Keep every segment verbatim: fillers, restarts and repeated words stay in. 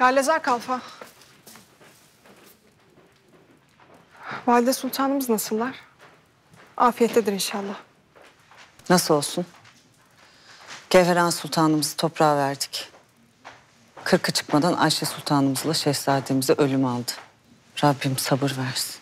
Lalezar Kalfa. Valide Sultanımız nasıllar? Afiyettedir inşallah. Nasıl olsun? Gevheren Sultanımızı toprağa verdik. Kırkı çıkmadan Ayşe Sultanımızla şehzademizi ölüm aldı. Rabbim sabır versin.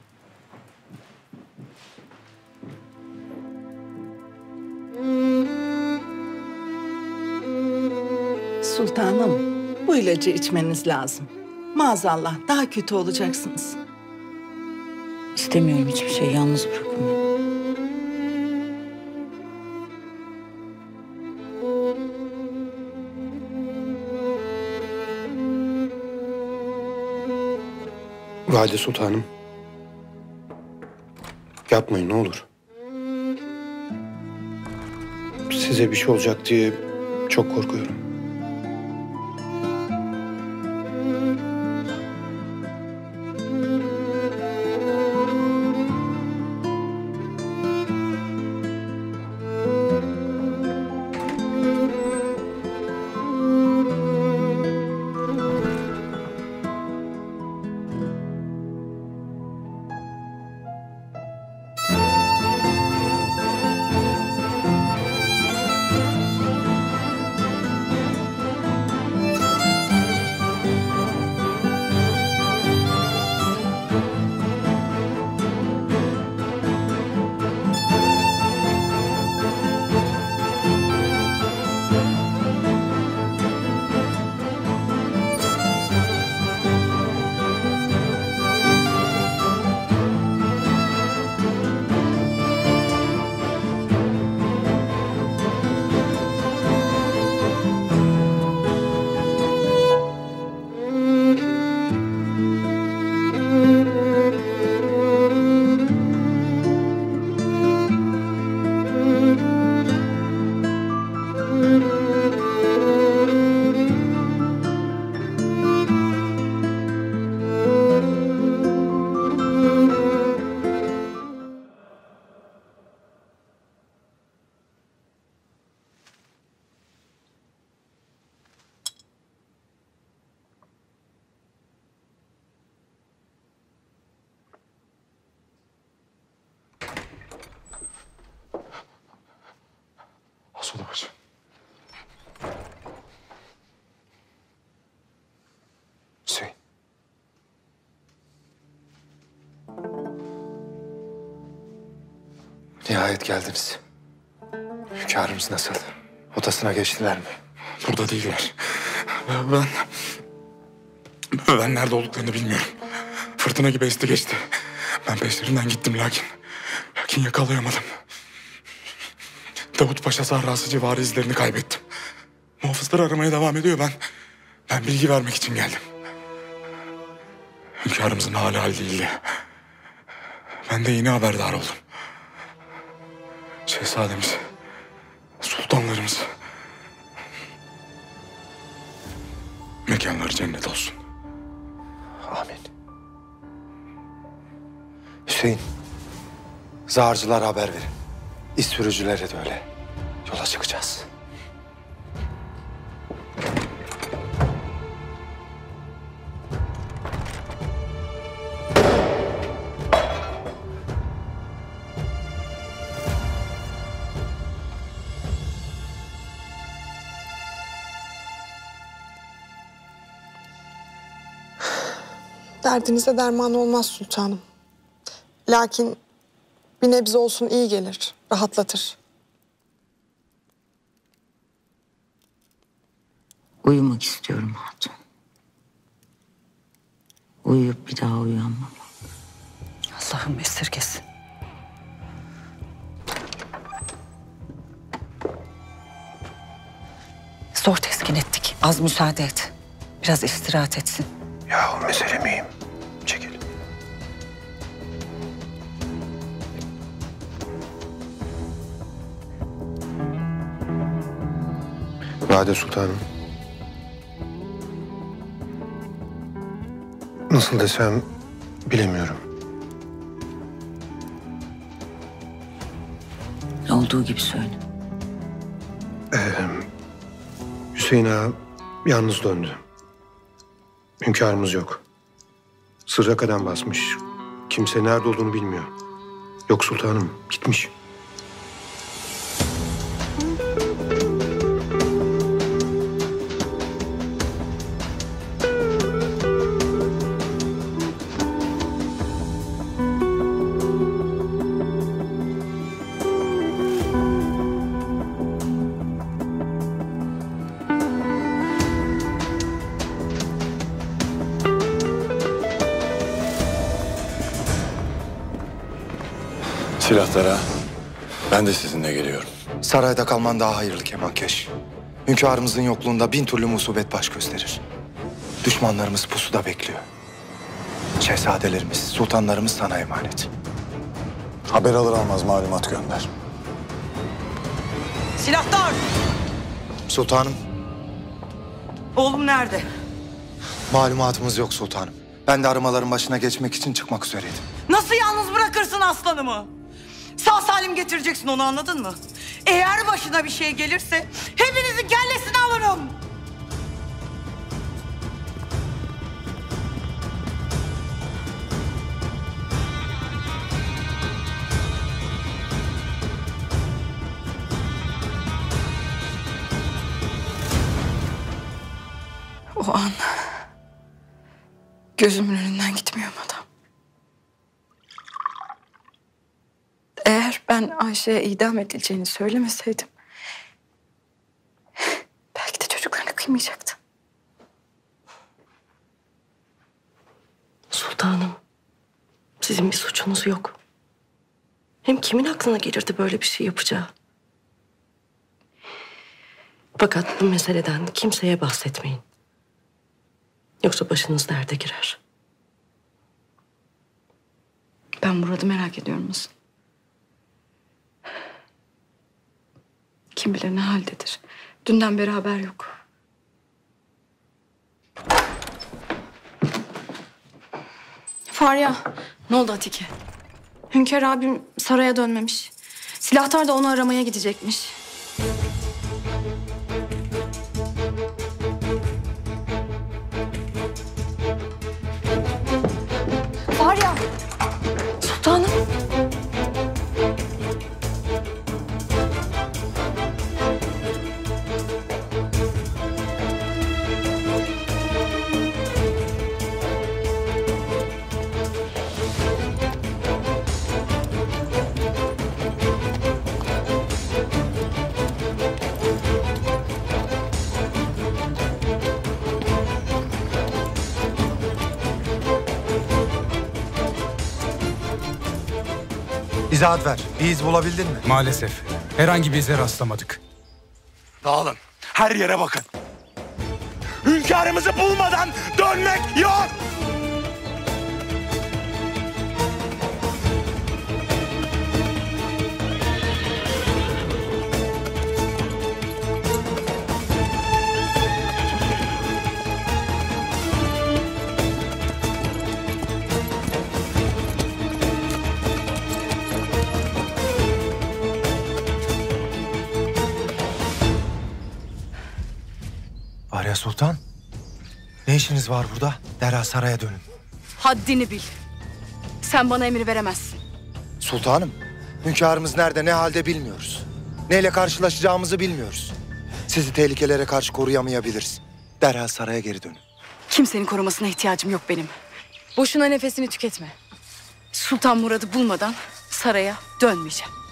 Sultanım, bu ilacı içmeniz lazım. Maazallah daha kötü olacaksınız. İstemiyorum hiçbir şey. Yalnız bırakın beni. Valide Sultanım. Yapmayın ne olur. Size bir şey olacak diye çok korkuyorum. Sulabacı. Hüseyin. Nihayet geldiniz. Hünkârımız nasıl? Odasına geçtiler mi? Burada değiller. Ben... Ben nerede olduklarını bilmiyorum. Fırtına gibi esti geçti. Ben peşlerinden gittim lakin... Lakin yakalayamadım. Davut Paşa sahrası civarı izlerini kaybettim. Muhafızlar aramaya devam ediyor. Ben... Ben bilgi vermek için geldim. Hünkârımızın hali hal değildi. Ben de yeni haberdar oldum. Şehzademiz... Sultanlarımız... Mekanları cennet olsun. Amin. Hüseyin, zağarcılara haber verin. İz sürücülere de öyle. Yola çıkacağız. Derdinize derman olmaz sultanım. Lakin bir nebze olsun iyi gelir, rahatlatır. Uyumak istiyorum hatun. Uyuyup bir daha uyanmam. Allah'ım esirgesin. Zor teskin ettik. Az müsaade et. Biraz istirahat etsin. Yahu mesele miyim? Çekil. Valide Sultanım. Nasıl desem bilemiyorum. Olduğu gibi söyle. Ee, Hüseyin Ağa yalnız döndü. Hünkârımız yok. Sırra kadem basmış. Kimse nerede olduğunu bilmiyor. Yok sultanım, gitmiş. Silahlara. Ben de sizinle geliyorum. Sarayda kalman daha hayırlı Kemankeş. Hünkârımızın yokluğunda bin türlü musibet baş gösterir. Düşmanlarımız pusuda bekliyor. Şehzadelerimiz, sultanlarımız sana emanet. Haber alır almaz malumat gönder. Silahtar! Sultanım, Oğlum nerede? malumatımız yok sultanım. Ben de aramaların başına geçmek için çıkmak üzereydim. Nasıl yalnız bırakırsın aslanımı? Sağ salim getireceksin onu, anladın mı? Eğer başına bir şey gelirse hepinizin kellesini alırım. O an gözümün önünden gitmiyor adam. Eğer ben Ayşe'ye idam edileceğini söylemeseydim belki de çocuklarına kıymayacaktı. Sultanım, sizin bir suçunuz yok. Hem kimin aklına gelirdi böyle bir şey yapacağı? Fakat bu meseleden kimseye bahsetmeyin. Yoksa başınız derde girer. Ben Murat'ı merak ediyorum nasıl? Kim bilir ne haldedir. Dünden beri haber yok. Farya, ne oldu Atike? Hünkâr abim saraya dönmemiş. Silahtar da onu aramaya gidecekmiş. Farya! Sultanım. İzahat ver. Bir iz bulabildin mi? Maalesef. Herhangi bir ize rastlamadık. Dağılın. Her yere bakın. Hünkârımızı bulmadan dönmek yok. Arya Sultan, ne işiniz var burada? Derhal saraya dönün. Haddini bil. Sen bana emir veremezsin. Sultanım, hünkârımız nerede, ne halde bilmiyoruz. Neyle karşılaşacağımızı bilmiyoruz. Sizi tehlikelere karşı koruyamayabiliriz. Derhal saraya geri dönün. Kimsenin korumasına ihtiyacım yok benim. Boşuna nefesini tüketme. Sultan Murad'ı bulmadan saraya dönmeyeceğim.